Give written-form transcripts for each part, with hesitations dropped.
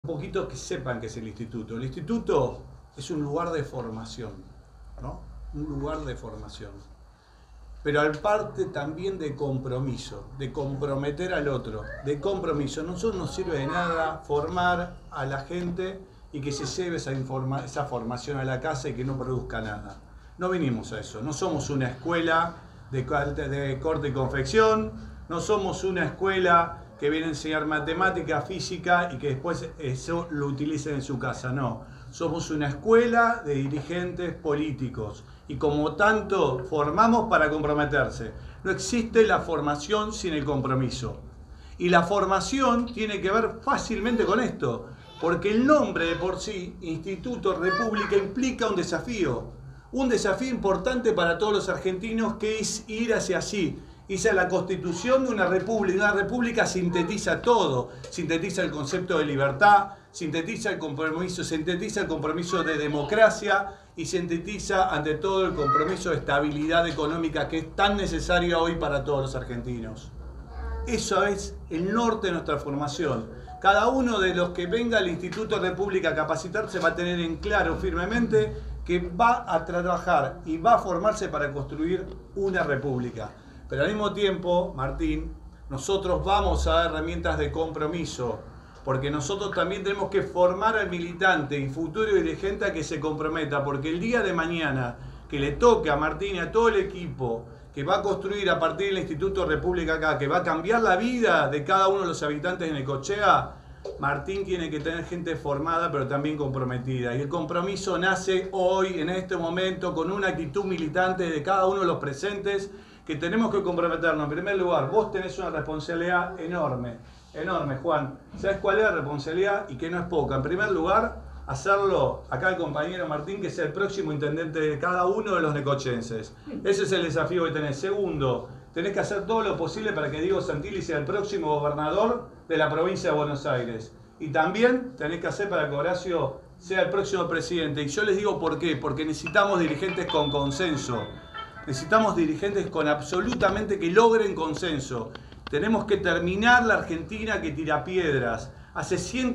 Un poquito que sepan qué es el instituto. El instituto es un lugar de formación, ¿no? Un lugar de formación. Pero al parte también de compromiso, de comprometer al otro, de compromiso. Nosotros nos sirve de nada formar a la gente y que se lleve esa formación a la casa y que no produzca nada. No vinimos a eso. No somos una escuela de corte y confección, no somos una escuela que viene a enseñar matemática, física y que después eso lo utilicen en su casa. No, somos una escuela de dirigentes políticos y como tanto formamos para comprometerse. No existe la formación sin el compromiso. Y la formación tiene que ver fácilmente con esto, porque el nombre de por sí, Instituto República, implica un desafío importante para todos los argentinos, que es ir hacia así. Esa es la constitución de una república. Una república sintetiza todo, sintetiza el concepto de libertad, sintetiza el compromiso de democracia y sintetiza ante todo el compromiso de estabilidad económica que es tan necesario hoy para todos los argentinos. Eso es el norte de nuestra formación. Cada uno de los que venga al Instituto República a capacitarse va a tener en claro firmemente que va a trabajar y va a formarse para construir una república. Pero al mismo tiempo, Martín, nosotros vamos a dar herramientas de compromiso, porque nosotros también tenemos que formar al militante y futuro dirigente a que se comprometa, porque el día de mañana que le toque a Martín y a todo el equipo que va a construir a partir del Instituto República acá, que va a cambiar la vida de cada uno de los habitantes de Necochea, Martín tiene que tener gente formada pero también comprometida. Y el compromiso nace hoy, en este momento, con una actitud militante de cada uno de los presentes, que tenemos que comprometernos. En primer lugar, vos tenés una responsabilidad enorme, Juan. ¿Sabés cuál es la responsabilidad? Y que no es poca. En primer lugar, hacerlo, acá el compañero Martín, que sea el próximo intendente de cada uno de los necochenses. Ese es el desafío que tenés. Segundo, tenés que hacer todo lo posible para que Diego Santilli sea el próximo gobernador de la provincia de Buenos Aires. Y también tenés que hacer para que Horacio sea el próximo presidente. Y yo les digo por qué. Porque necesitamos dirigentes con consenso. Necesitamos dirigentes con absolutamente que logren consenso. Tenemos que terminar la Argentina que tira piedras. Hace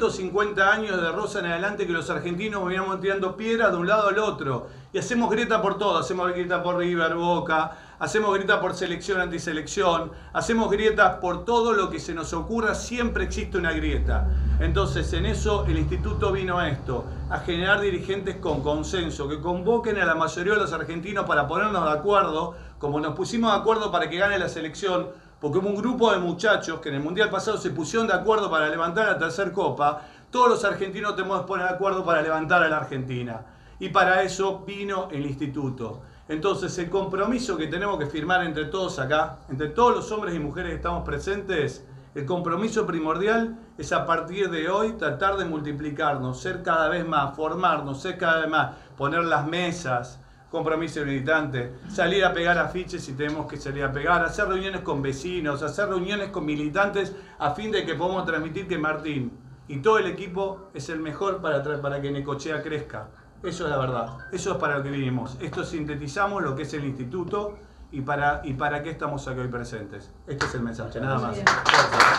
150 años de Rosa en adelante que los argentinos veníamos tirando piedras de un lado al otro. Y hacemos grieta por todo. Hacemos grieta por River, Boca. Hacemos grieta por selección, antiselección. Hacemos grietas por todo lo que se nos ocurra. Siempre existe una grieta. Entonces, en eso el instituto vino a esto. A generar dirigentes con consenso. Que convoquen a la mayoría de los argentinos para ponernos de acuerdo. Como nos pusimos de acuerdo para que gane la selección. Porque hubo un grupo de muchachos que en el Mundial pasado se pusieron de acuerdo para levantar la tercera copa. Todos los argentinos tenemos que poner de acuerdo para levantar a la Argentina. Y para eso vino el instituto. Entonces el compromiso que tenemos que firmar entre todos acá, entre todos los hombres y mujeres que estamos presentes, el compromiso primordial es a partir de hoy tratar de multiplicarnos, ser cada vez más, formarnos, ser cada vez más, poner las mesas, compromiso militante, salir a pegar afiches si tenemos que salir a pegar, hacer reuniones con vecinos, hacer reuniones con militantes a fin de que podamos transmitir que Martín y todo el equipo es el mejor para que Necochea crezca. Eso es la verdad, eso es para lo que vinimos. Esto sintetizamos lo que es el instituto y para qué estamos aquí hoy presentes. Este es el mensaje, nada más.